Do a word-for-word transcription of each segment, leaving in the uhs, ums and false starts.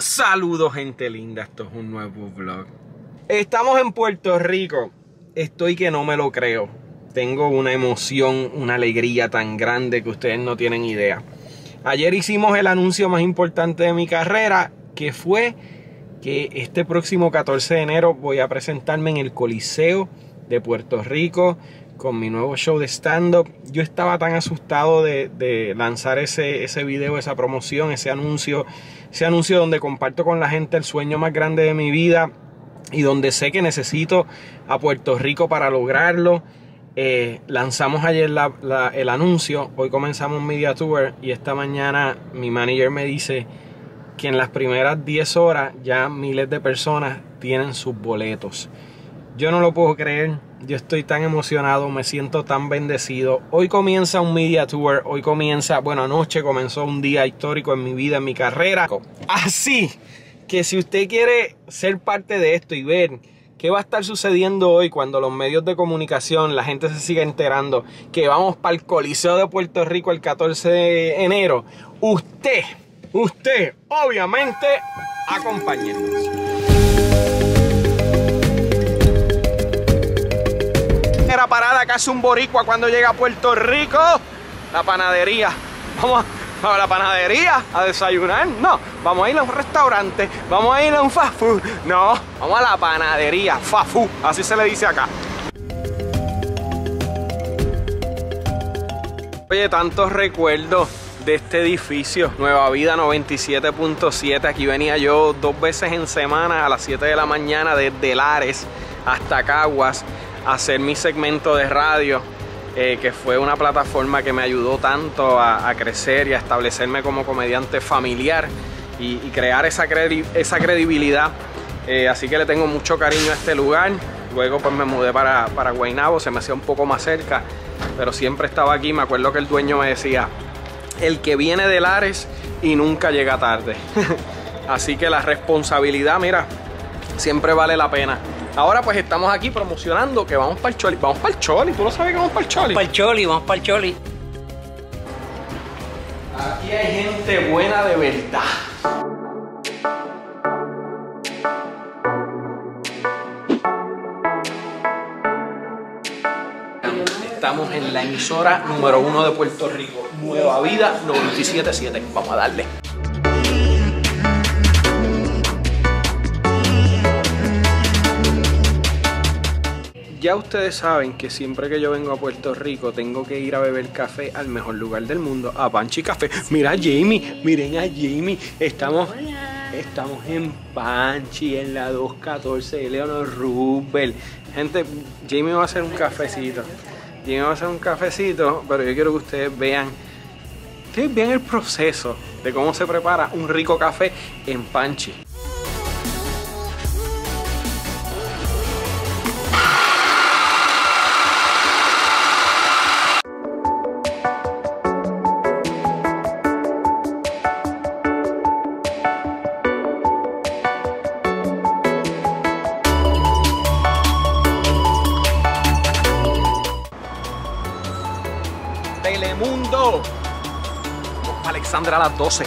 Saludos, gente linda, esto es un nuevo vlog. Estamos en Puerto Rico. Estoy que no me lo creo. Tengo una emoción, una alegría tan grande que ustedes no tienen idea. Ayer hicimos el anuncio más importante de mi carrera, que fue que este próximo catorce de enero voy a presentarme en el Coliseo de Puerto Rico con mi nuevo show de stand-up. Yo estaba tan asustado de, de lanzar ese, ese video, esa promoción, ese anuncio, ese anuncio donde comparto con la gente el sueño más grande de mi vida y donde sé que necesito a Puerto Rico para lograrlo. Eh, lanzamos ayer la, la, el anuncio, hoy comenzamos un media tour y esta mañana mi manager me dice que en las primeras diez horas ya miles de personas tienen sus boletos. Yo no lo puedo creer, yo estoy tan emocionado, me siento tan bendecido. Hoy comienza un media tour, hoy comienza, bueno, anoche comenzó un día histórico en mi vida, en mi carrera. Así que si usted quiere ser parte de esto y ver qué va a estar sucediendo hoy cuando los medios de comunicación, la gente se siga enterando que vamos para el Coliseo de Puerto Rico el catorce de enero, usted, usted, obviamente, acompáñenos. La parada que hace un boricua cuando llega a Puerto Rico, la panadería. Vamos a, a la panadería a desayunar, no, vamos a ir a un restaurante, vamos a ir a un fast food, no, vamos a la panadería, fast food, así se le dice acá. Oye, tantos recuerdos de este edificio, Nueva Vida noventa y siete punto siete, aquí venía yo dos veces en semana a las siete de la mañana desde Lares hasta Caguas a hacer mi segmento de radio, eh, que fue una plataforma que me ayudó tanto a, a crecer y a establecerme como comediante familiar y, y crear esa, credi esa credibilidad. Eh, así que le tengo mucho cariño a este lugar. Luego pues me mudé para, para Guaynabo, se me hacía un poco más cerca, pero siempre estaba aquí. Me acuerdo que el dueño me decía, el que viene de Lares y nunca llega tarde. Así que la responsabilidad, mira, siempre vale la pena. Ahora pues estamos aquí promocionando que vamos para el Choli. Vamos para el Choli, ¿tú no sabes que vamos para el Choli? Vamos para el Choli, vamos para el Choli. Aquí hay gente buena de verdad. Estamos en la emisora número uno de Puerto Rico, Nueva Vida noventa y siete punto siete. Vamos a darle. Ya ustedes saben que siempre que yo vengo a Puerto Rico tengo que ir a beber café al mejor lugar del mundo, a Panchi Café. Mira a Jamie, miren a Jamie, estamos, estamos en Panchi, en la dos catorce de Eleanor Roosevelt. Gente, Jamie va a hacer un cafecito, Jamie va a hacer un cafecito, pero yo quiero que ustedes vean, ustedes vean el proceso de cómo se prepara un rico café en Panchi. Telemundo. Vamos a Alexandra a las doce.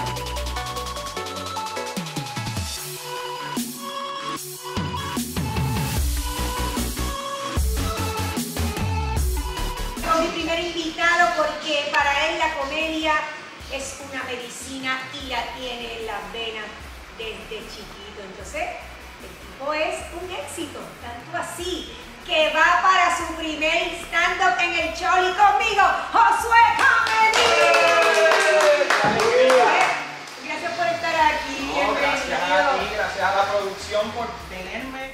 Con mi primer invitado, porque para él la comedia es una medicina y la tiene en las venas desde chiquito. Entonces, el tipo es un éxito, tanto así que va para su primer stand-up en el Choli conmigo, Josué Comedy. Gracias por estar aquí. No, gracias a ti, gracias a la producción por tenerme.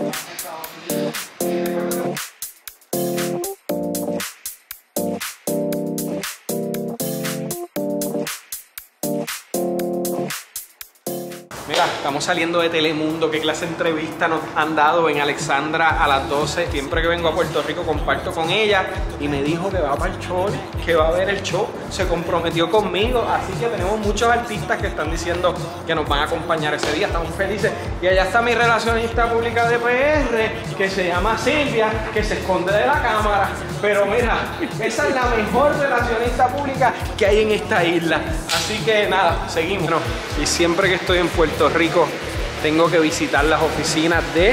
Mira, estamos saliendo de Telemundo. ¿Qué clase de entrevista nos han dado en Alexandra a las doce? Siempre que vengo a Puerto Rico comparto con ella y me dijo que va para el show, que va a ver el show. Se comprometió conmigo, así que tenemos muchos artistas que están diciendo que nos van a acompañar ese día. Estamos felices. Y allá está mi relacionista pública de P R, que se llama Silvia, que se esconde de la cámara. Pero mira, esa es la mejor relacionista pública que hay en esta isla. Así Así que nada, seguimos. Bueno, y siempre que estoy en Puerto Rico tengo que visitar las oficinas de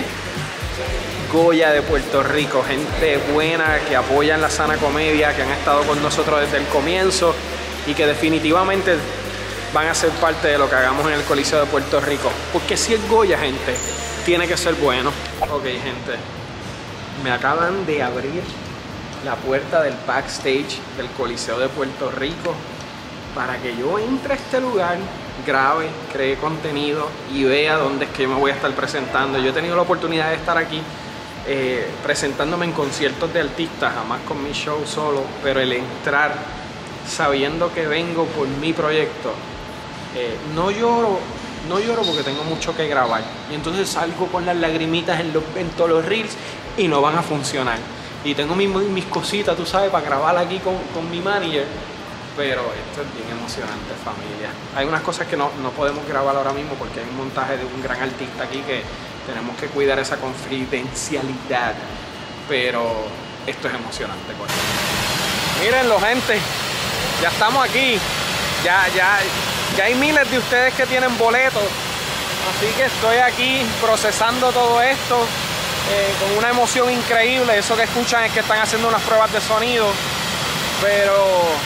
Goya de Puerto Rico. Gente buena que apoyan la sana comedia, que han estado con nosotros desde el comienzo y que definitivamente van a ser parte de lo que hagamos en el Coliseo de Puerto Rico. Porque si es Goya, gente, tiene que ser bueno. Ok, gente, me acaban de abrir la puerta del backstage del Coliseo de Puerto Rico para que yo entre a este lugar, grabe, cree contenido y vea dónde es que yo me voy a estar presentando. Yo he tenido la oportunidad de estar aquí eh, presentándome en conciertos de artistas, jamás con mi show solo, pero el entrar sabiendo que vengo por mi proyecto, eh, no lloro, no lloro porque tengo mucho que grabar y entonces salgo con las lagrimitas en, los, en todos los reels y no van a funcionar. Y tengo mis, mis cositas, tú sabes, para grabar aquí con, con mi manager. Pero esto es bien emocionante, familia. Hay unas cosas que no, no podemos grabar ahora mismo porque hay un montaje de un gran artista aquí que tenemos que cuidar esa confidencialidad. Pero esto es emocionante, coño. Mírenlo, gente. Ya estamos aquí. Ya, ya, ya hay miles de ustedes que tienen boletos. Así que estoy aquí procesando todo esto eh, con una emoción increíble. Eso que escuchan es que están haciendo unas pruebas de sonido. Pero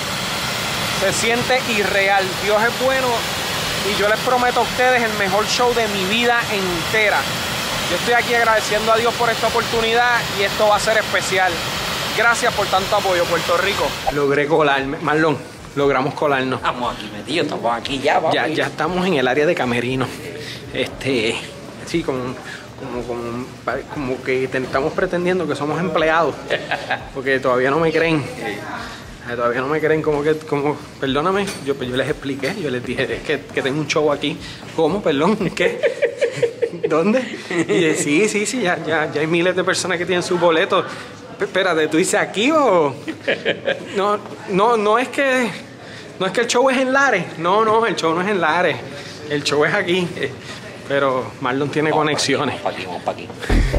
se siente irreal. Dios es bueno y yo les prometo a ustedes el mejor show de mi vida entera. Yo estoy aquí agradeciendo a Dios por esta oportunidad y esto va a ser especial. Gracias por tanto apoyo, Puerto Rico. Logré colarme. Marlon, logramos colarnos. Estamos aquí metidos, estamos aquí ya, papi. Ya, ya estamos en el área de camerino. Este, sí, como, como, como, como que estamos pretendiendo que somos empleados. Porque todavía no me creen. Todavía no me creen, como que, como, perdóname, yo, yo les expliqué, yo les dije es que, que tengo un show aquí. ¿Cómo? Perdón, ¿qué? ¿Dónde? Y dije, sí, sí, sí, ya, ya, ya hay miles de personas que tienen sus boletos. P espérate, ¿tú dices aquí o...? No, no, no es que, no es que el show es en Lares. No, no, el show no es en Lares. El show es aquí. Pero Marlon tiene vamos conexiones. Para aquí, vamos para aquí.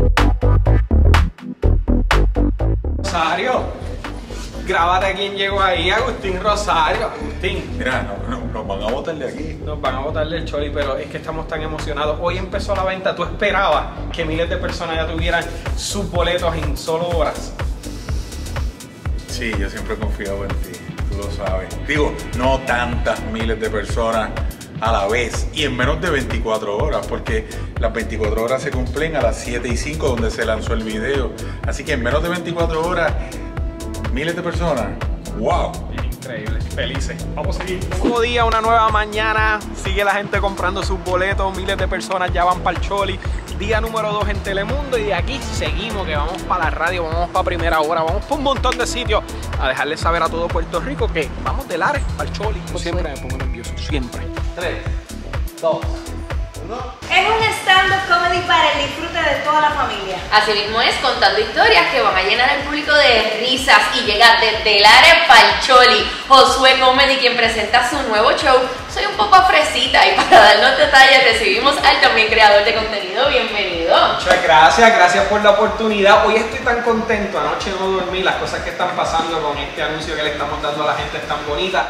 Rosario. Grábate a quién llegó ahí, Agustín Rosario. Agustín. Mira, no, no, nos van a botar de aquí. Nos van a botar del choli, pero es que estamos tan emocionados. Hoy empezó la venta. ¿Tú esperabas que miles de personas ya tuvieran sus boletos en solo horas? Sí, yo siempre he confiado en ti, tú lo sabes. Digo, no tantas miles de personas a la vez y en menos de veinticuatro horas, porque las veinticuatro horas se cumplen a las siete y cinco donde se lanzó el video. Así que en menos de veinticuatro horas... miles de personas. ¡Wow! Increíble. Felices. Vamos a seguir. Un nuevo día, una nueva mañana. Sigue la gente comprando sus boletos. Miles de personas ya van para el Choli. Día número dos en Telemundo. Y de aquí seguimos, que vamos para la radio, vamos para Primera Hora, vamos para un montón de sitios a dejarles saber a todo Puerto Rico que vamos de Lares para el Choli. Yo siempre me pongo nervioso. Siempre. tres, dos, uno. Es un stand-up comedy para el disfrute de toda la familia. Así mismo es, contando historias que van a llenar al público de risas y llegar desde Lares para el Choli. Josué Comedy, quien presenta su nuevo show. Soy un poco fresita y para darnos detalles recibimos al también creador de contenido. Bienvenido. Muchas gracias, gracias por la oportunidad. Hoy estoy tan contento, anoche no dormí, las cosas que están pasando con este anuncio que le estamos dando a la gente están bonitas.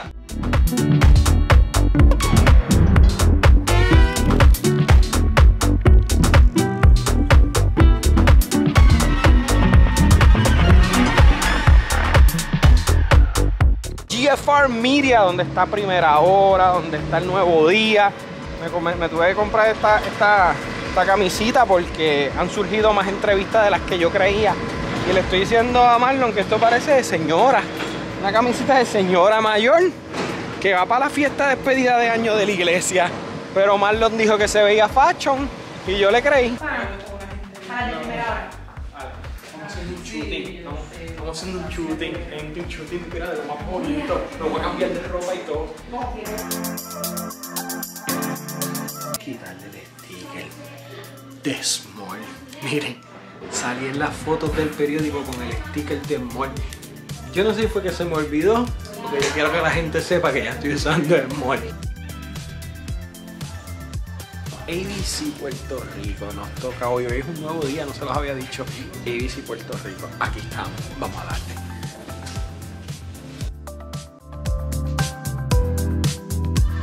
G F R Media, donde está Primera Hora, donde está El Nuevo Día. Me, me tuve que comprar esta, esta, esta camisita porque han surgido más entrevistas de las que yo creía. Y le estoy diciendo a Marlon que esto parece de señora. Una camisita de señora mayor que va para la fiesta de despedida de año de la iglesia. Pero Marlon dijo que se veía fashion y yo le creí. Para la Primera Hora. Estamos haciendo un shooting. Estamos, estamos haciendo un shooting. Un shooting, mira, de lo más bonito. Nos voy a cambiar de ropa y todo. Quitarle el sticker de Small. Miren, salí en las fotos del periódico con el sticker de Small. Yo no sé si fue que se me olvidó, porque yo quiero que la gente sepa que ya estoy usando Small. A B C Puerto Rico nos toca hoy. Hoy es un nuevo día, no se los había dicho. A B C Puerto Rico, aquí estamos, vamos a darle.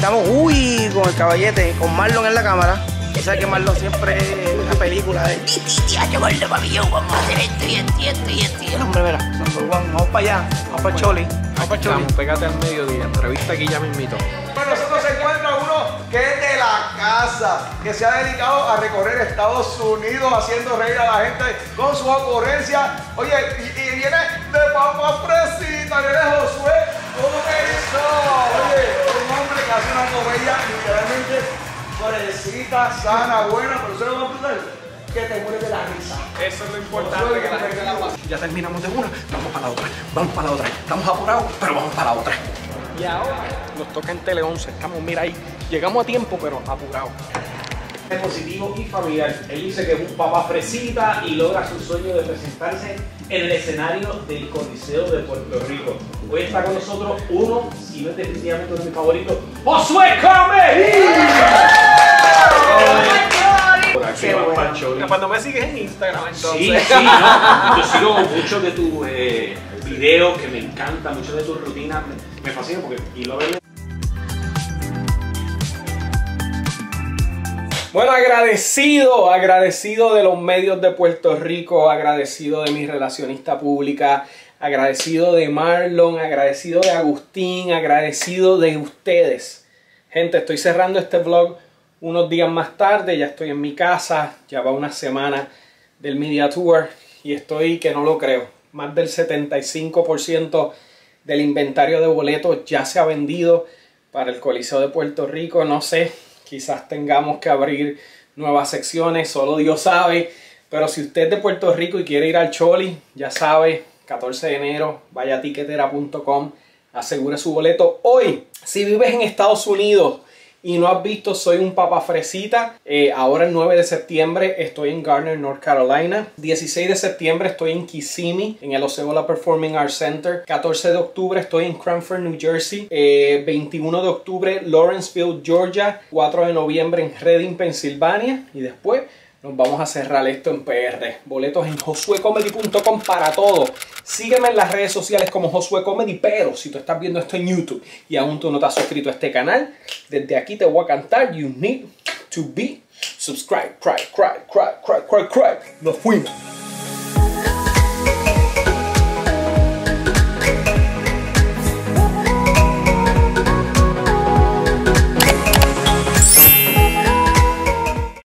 estamos, uy, con el caballete, con Marlon en la cámara. Y sabes que Marlon siempre es una película de tía, yo gordo, papi, yo vamos a hacer esto y esto y esto y esto. Y el hombre, mira, number one, vamos para allá, vamos para Choli, vamos para Choli. Vamos, pégate al mediodía, entrevista aquí ya mismito. Con nosotros se encuentra uno que es de la casa, que se ha dedicado a recorrer Estados Unidos haciendo reír a la gente con su ocurrencia. Oye, y, y viene de Papa Fresita, viene Josué. ¿Cómo que hizo? Oye, un hombre que hace una comedia literalmente fresita, sana, buena, pero eso no va a pasar que te mueres de la risa. Eso es lo importante, que la gente la pase. Ya terminamos de una, vamos para la otra, vamos para la otra. Estamos apurados, pero vamos para la otra. Y ahora nos toca en Tele once. Estamos, mira ahí, llegamos a tiempo, pero apurados. Es positivo y familiar. Él dice que es un papá fresita y logra su sueño de presentarse en el escenario del Coliseo de Puerto Rico. Hoy está con nosotros uno, si no es definitivamente uno de mis favoritos, ¡Josué Comedy! Qué bueno. Cuando me sigues en Instagram, entonces. Sí, sí, no. Yo sigo muchos de tus eh, videos que me encantan, muchas de tus rutinas. Me, me fascina porque y lo veo. Bueno, agradecido, agradecido de los medios de Puerto Rico, agradecido de mi relacionista pública, agradecido de Marlon, agradecido de Agustín, agradecido de ustedes. Gente, estoy cerrando este vlog unos días más tarde, ya estoy en mi casa, ya va una semana del Media Tour y estoy que no lo creo. Más del setenta y cinco por ciento del inventario de boletos ya se ha vendido para el Coliseo de Puerto Rico. No sé, quizás tengamos que abrir nuevas secciones, solo Dios sabe. Pero si usted es de Puerto Rico y quiere ir al Choli, ya sabe, catorce de enero, vaya a tiquetera punto com, asegure su boleto hoy. Si vives en Estados Unidos y no has visto Soy un Papa Fresita, eh, ahora el nueve de septiembre estoy en Garner, North Carolina. dieciséis de septiembre estoy en Kissimmee, en el Osceola Performing Arts Center. catorce de octubre estoy en Cranford, New Jersey. Eh, veintiuno de octubre Lawrenceville, Georgia. cuatro de noviembre en Reading, Pensilvania. Y después nos vamos a cerrar esto en P R. Boletos en josué comedy punto com para todo. Sígueme en las redes sociales como Josué Comedy, pero si tú estás viendo esto en YouTube y aún tú no te has suscrito a este canal, desde aquí te voy a cantar You need to be subscribed. Cry, cry, cry, cry, cry, cry. Nos fuimos.